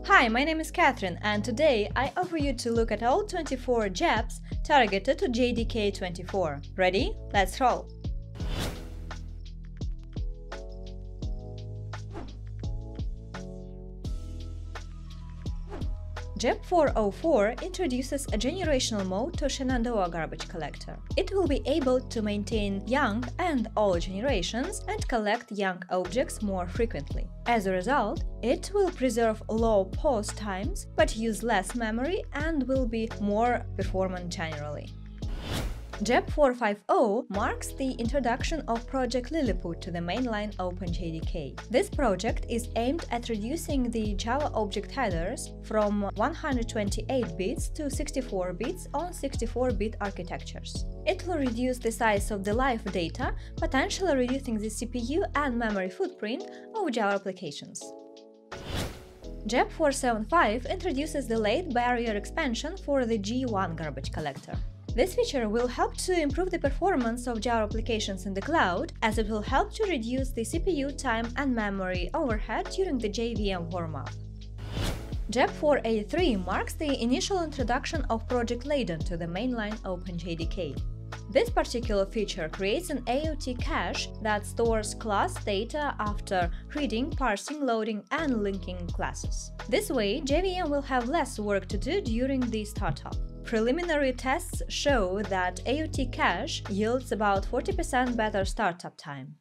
Hi, my name is Catherine, and today I offer you to look at all 24 JEPs targeted to JDK24. Ready? Let's roll! JEP 404 introduces a generational mode to Shenandoah garbage collector. It will be able to maintain young and old generations and collect young objects more frequently. As a result, it will preserve low pause times but use less memory and will be more performant generally. JEP 450 marks the introduction of Project Lilliput to the mainline OpenJDK. This project is aimed at reducing the Java object headers from 128 bits to 64 bits on 64-bit architectures. It will reduce the size of the live data, potentially reducing the CPU and memory footprint of Java applications. JEP 475 introduces the late barrier expansion for the G1 garbage collector. This feature will help to improve the performance of Java applications in the cloud, as it will help to reduce the CPU time and memory overhead during the JVM warm-up. JEP 483 marks the initial introduction of Project Layton to the mainline OpenJDK. This particular feature creates an AOT cache that stores class data after reading, parsing, loading, and linking classes. This way, JVM will have less work to do during the startup. Preliminary tests show that AOT cache yields about 40% better startup time.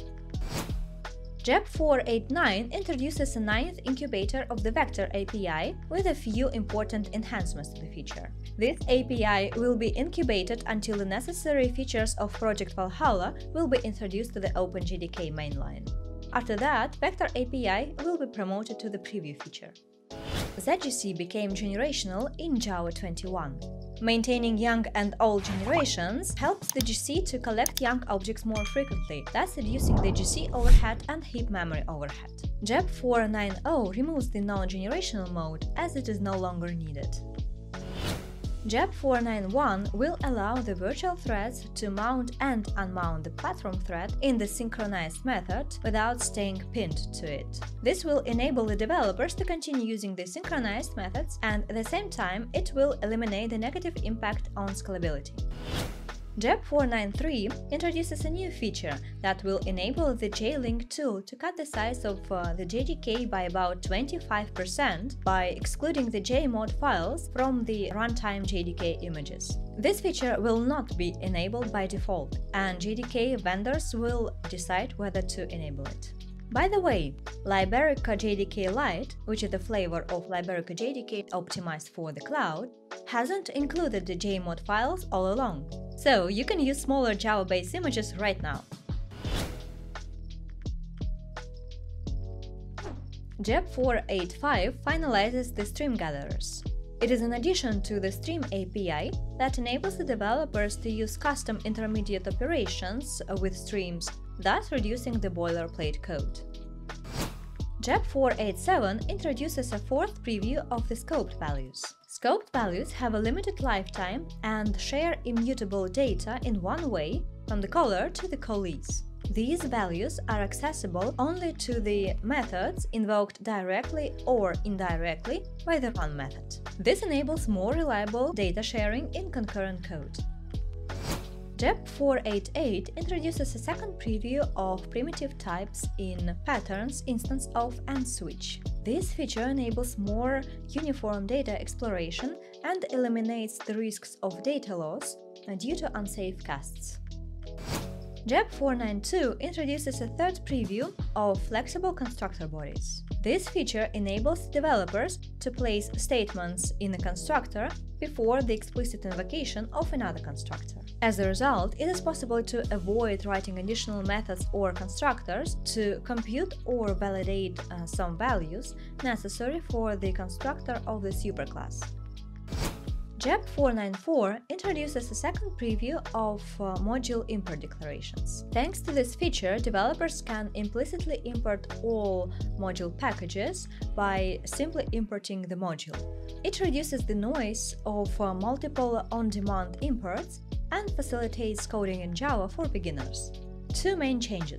JEP 489 introduces a 9th incubator of the Vector API with a few important enhancements to the feature. This API will be incubated until the necessary features of Project Valhalla will be introduced to the OpenJDK mainline. After that, Vector API will be promoted to the preview feature. ZGC became generational in Java 21. Maintaining young and old generations helps the GC to collect young objects more frequently, thus reducing the GC overhead and heap memory overhead. JEP 490 removes the non-generational mode, as it is no longer needed. JEP 491 will allow the virtual threads to mount and unmount the platform thread in the synchronized method without staying pinned to it. This will enable the developers to continue using the synchronized methods, and at the same time it will eliminate the negative impact on scalability. JEP 493 introduces a new feature that will enable the JLink tool to cut the size of the JDK by about 25% by excluding the JMod files from the runtime JDK images. This feature will not be enabled by default, and JDK vendors will decide whether to enable it. By the way, Liberica JDK Lite, which is the flavor of Liberica JDK optimized for the cloud, hasn't included the JMod files all along, so you can use smaller Java-based images right now. JEP 485 finalizes the stream gatherers. It is an addition to the Stream API that enables the developers to use custom intermediate operations with streams, thus reducing the boilerplate code. JEP 487 introduces a fourth preview of the scoped values. Scoped values have a limited lifetime and share immutable data in one way, from the caller to the callees. These values are accessible only to the methods invoked directly or indirectly by the run method. This enables more reliable data sharing in concurrent code. JEP 488 introduces a second preview of primitive types in patterns, instance of, and switch. This feature enables more uniform data exploration and eliminates the risks of data loss due to unsafe casts. JEP 492 introduces a third preview of flexible constructor bodies. This feature enables developers to place statements in a constructor before the explicit invocation of another constructor. As a result, it is possible to avoid writing additional methods or constructors to compute or validate some values necessary for the constructor of the superclass. JEP 494 introduces a second preview of module import declarations. Thanks to this feature, developers can implicitly import all module packages by simply importing the module. It reduces the noise of multiple on-demand imports and facilitates coding in Java for beginners. Two main changes.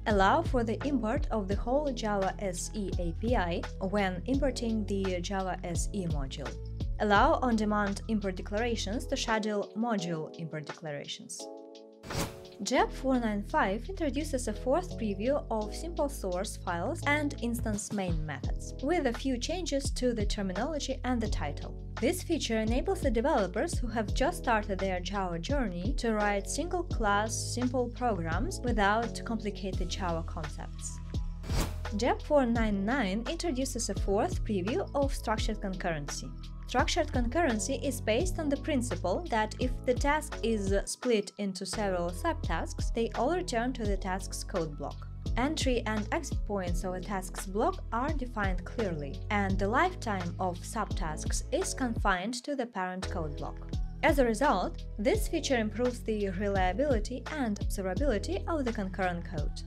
Allow for the import of the whole Java SE API when importing the Java SE module. Allow on-demand import declarations to schedule module import declarations. JEP 495 introduces a fourth preview of simple source files and instance main methods, with a few changes to the terminology and the title. This feature enables the developers who have just started their Java journey to write single-class, simple programs without complicated Java concepts. JEP 499 introduces a fourth preview of structured concurrency. Structured concurrency is based on the principle that if the task is split into several subtasks, they all return to the task's code block. Entry and exit points of a task's block are defined clearly, and the lifetime of subtasks is confined to the parent code block. As a result, this feature improves the reliability and observability of the concurrent code.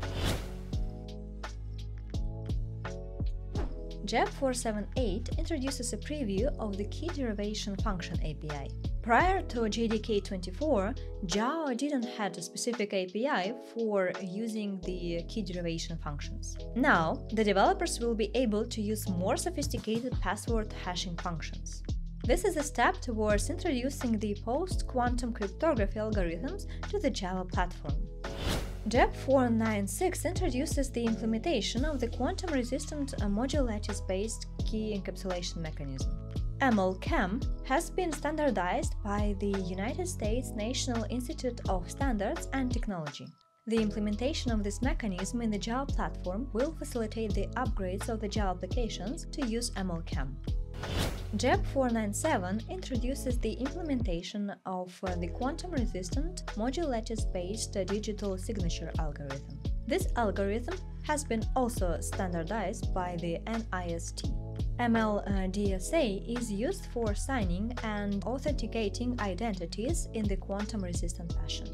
JEP 478 introduces a preview of the key derivation function API. Prior to JDK 24, Java didn't have a specific API for using the key derivation functions. Now, the developers will be able to use more sophisticated password hashing functions. This is a step towards introducing the post-quantum cryptography algorithms to the Java platform. JEP 496 introduces the implementation of the quantum-resistant module lattice-based key encapsulation mechanism. ML-CAM has been standardized by the United States National Institute of Standards and Technology. The implementation of this mechanism in the Java platform will facilitate the upgrades of the Java applications to use ML-CAM. JEP 497 introduces the implementation of the quantum-resistant module lattice-based digital signature algorithm. This algorithm has been also standardized by the NIST. ML-DSA is used for signing and authenticating identities in the quantum-resistant fashion.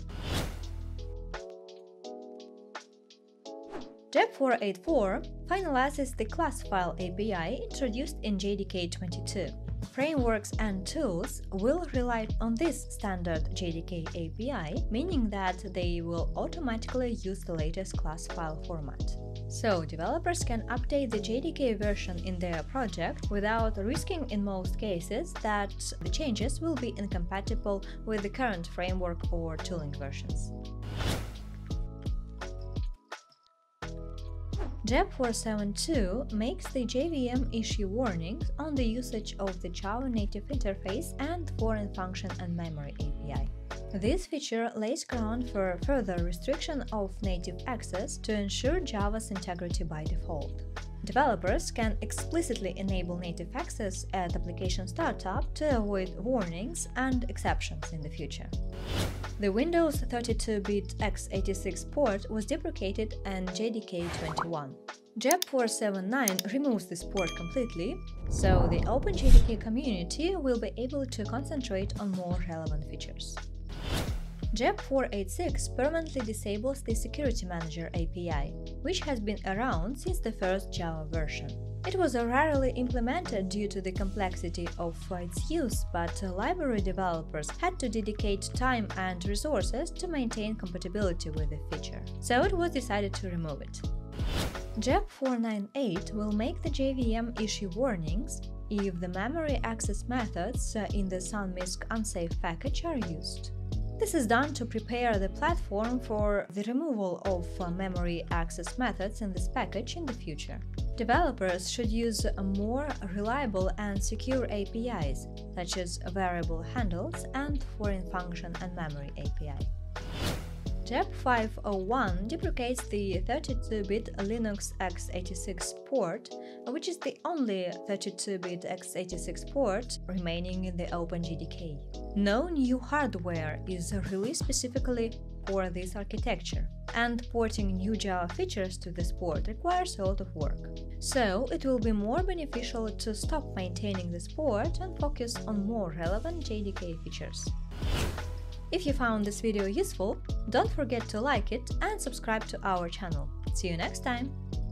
JEP 484 finalizes the class file API introduced in JDK 22. Frameworks and tools will rely on this standard JDK API, meaning that they will automatically use the latest class file format. So, developers can update the JDK version in their project without risking in most cases that the changes will be incompatible with the current framework or tooling versions. JEP 472 makes the JVM issue warnings on the usage of the Java native interface and foreign function and memory API. This feature lays ground for further restriction of native access to ensure Java's integrity by default. Developers can explicitly enable native access at application startup to avoid warnings and exceptions in the future. The Windows 32-bit x86 port was deprecated in JDK 21. JEP 479 removes this port completely, so the OpenJDK community will be able to concentrate on more relevant features. JEP 486 permanently disables the Security Manager API, which has been around since the first Java version. It was rarely implemented due to the complexity of its use, but library developers had to dedicate time and resources to maintain compatibility with the feature, so it was decided to remove it. JEP 498 will make the JVM issue warnings if the memory access methods in the SUNMISC unsafe package are used. This is done to prepare the platform for the removal of memory access methods in this package in the future. Developers should use more reliable and secure APIs, such as variable handles and foreign function and memory API. JEP 501 deprecates the 32-bit Linux x86 port, which is the only 32-bit x86 port remaining in the OpenJDK. No new hardware is released specifically for this architecture, and porting new Java features to this port requires a lot of work. So, it will be more beneficial to stop maintaining this port and focus on more relevant JDK features. If you found this video useful, don't forget to like it and subscribe to our channel. See you next time!